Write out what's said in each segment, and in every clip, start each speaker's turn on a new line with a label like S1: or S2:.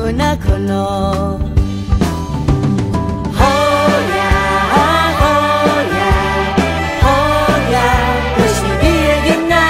S1: 阮啊困咯。好呀好呀好呀，就是你的囡仔，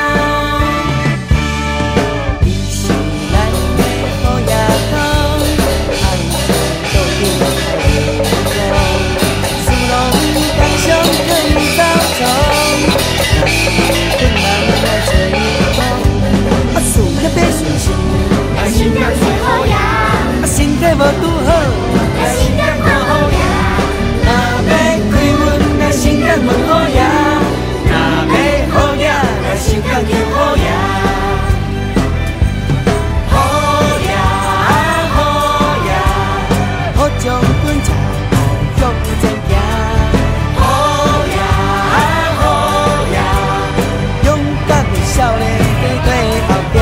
S1: 你是咱的好呀公，爱到底爱过，思拢感伤可以走从，困难来找伊帮，我事业要顺心。心肝最好呀，身体无拄好，心肝看好呀。若要开运，来心肝问好呀；若要好呀，来心肝求好呀。好呀好呀，好将军才好向前行。好呀好呀，勇敢的少年在对后壁。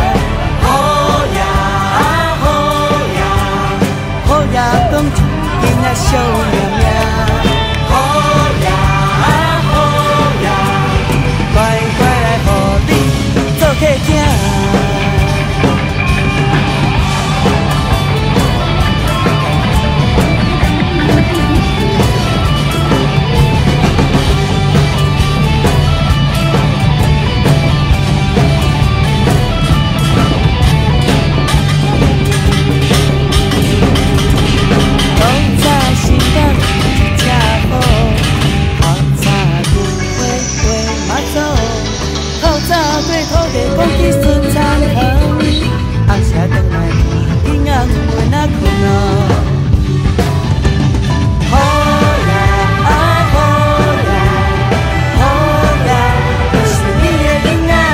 S1: 讲一囡仔笑命命，好呀好呀，乖乖来互你做客囝。讲起顺长风，红车转来看囡仔阮仔困咯。好呀好呀好呀，就是你的囡仔，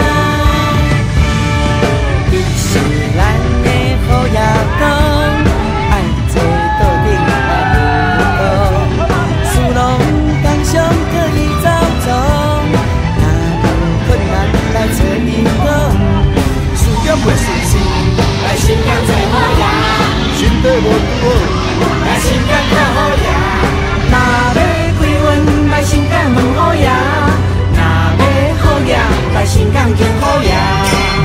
S1: 你是咱的好呀公，爱坐桌顶来问候，思拢感伤可以走从。来找伊哥，事业袂顺心，来心肝最好呀。身体无拄好，来心肝看好呀。若要开运，来心肝问好呀。若要好呀，来心肝求好呀。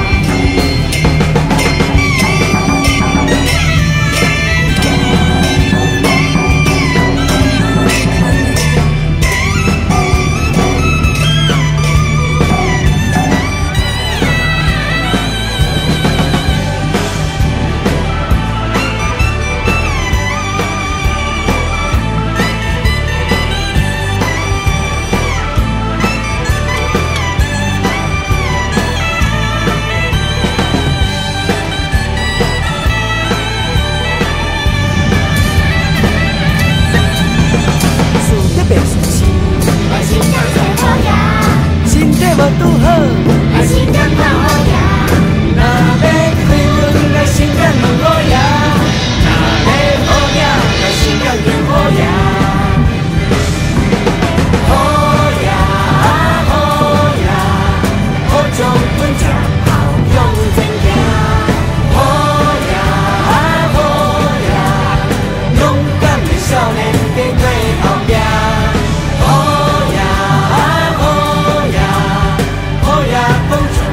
S1: 无拄好，来心肝看好呀。若要开运，来心肝问好呀。若要好呀，来心肝求好呀。好呀好呀，好将军才好向前行。好呀好呀，勇敢的少年在最后壁。好呀好呀。好呀，公主。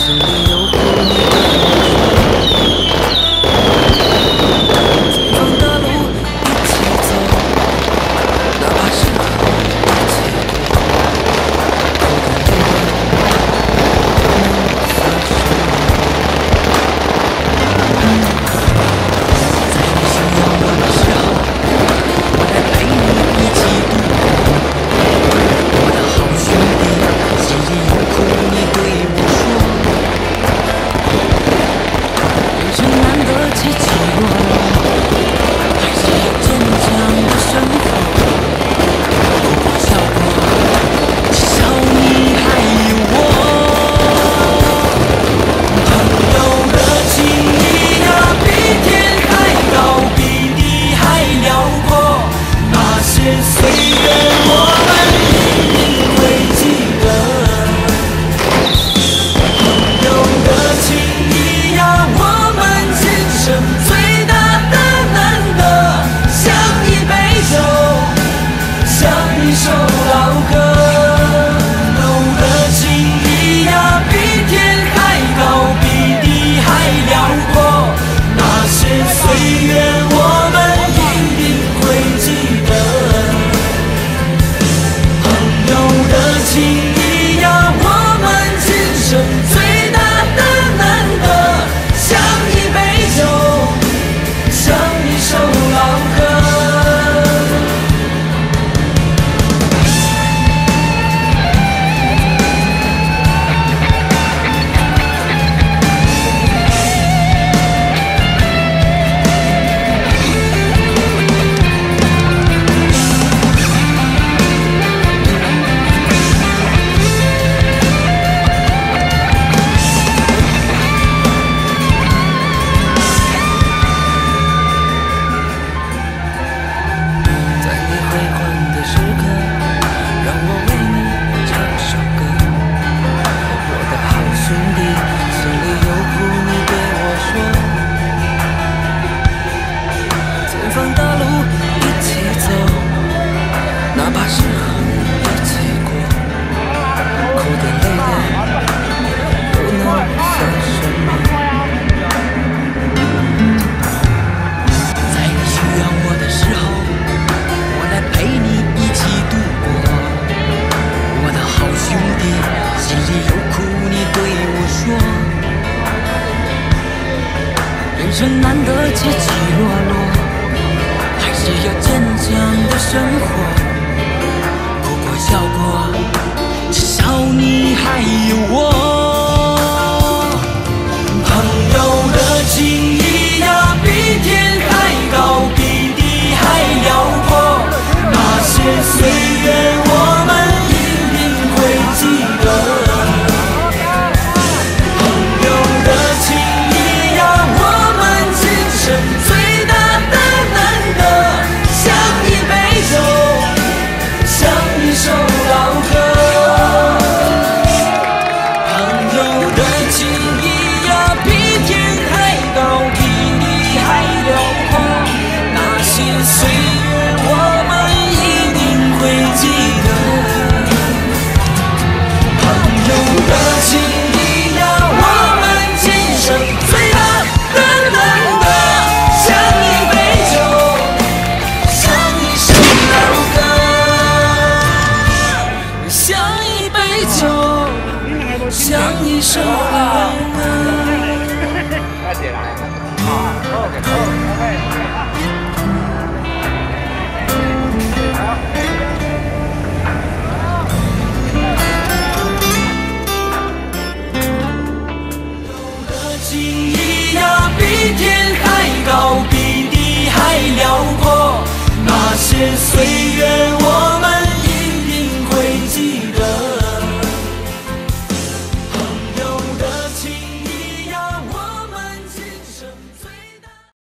S1: 心里有苦你对我说，前方的路一起走，哪怕是和一起过，苦的累的不能算什么。在你需要我的时候，我来陪你一起度过。我的好兄弟，心里有苦你对我说，人生难得起起落落，还是要坚强的生活。哭过笑过，至少你还有我。朋友的情谊呀，比天还高，比地还辽阔。那些岁月我们一定会记得。朋友的情谊呀，我们今生最大的难得，像一杯酒，像一首老歌。朋友的情谊呀，比天还高，比地还辽阔。那些岁月我们一定会记得。朋友的情谊呀，我们今生最大的难得，像一杯酒，像一首老歌。在你辉煌的时刻，让我为你唱首歌。我的好兄弟，心里有苦你对我说，前方的路一起走，哪怕是和你一起过，苦的累的不能算什么。在你需要我的时候，我来陪你一起度过。我的好兄弟，心里有苦你对我说，人生难得起起落落，还是要坚强的生活。哭过笑过，至少你还有我。朋友的情谊呀，比天还高，比地还辽阔。那些岁月我们一定会记得。朋友的情谊呀，我们今生最大的难得，像一杯酒，像一首老歌。朋友的情谊呀，比天还高，比地还辽阔。那些岁月我们一定会记得。朋友的情谊呀，我们今生最大的难得，像一杯酒，像一首老歌，像一杯酒，像一首老歌。的情谊呀，比天还高，比地还辽阔。那些岁月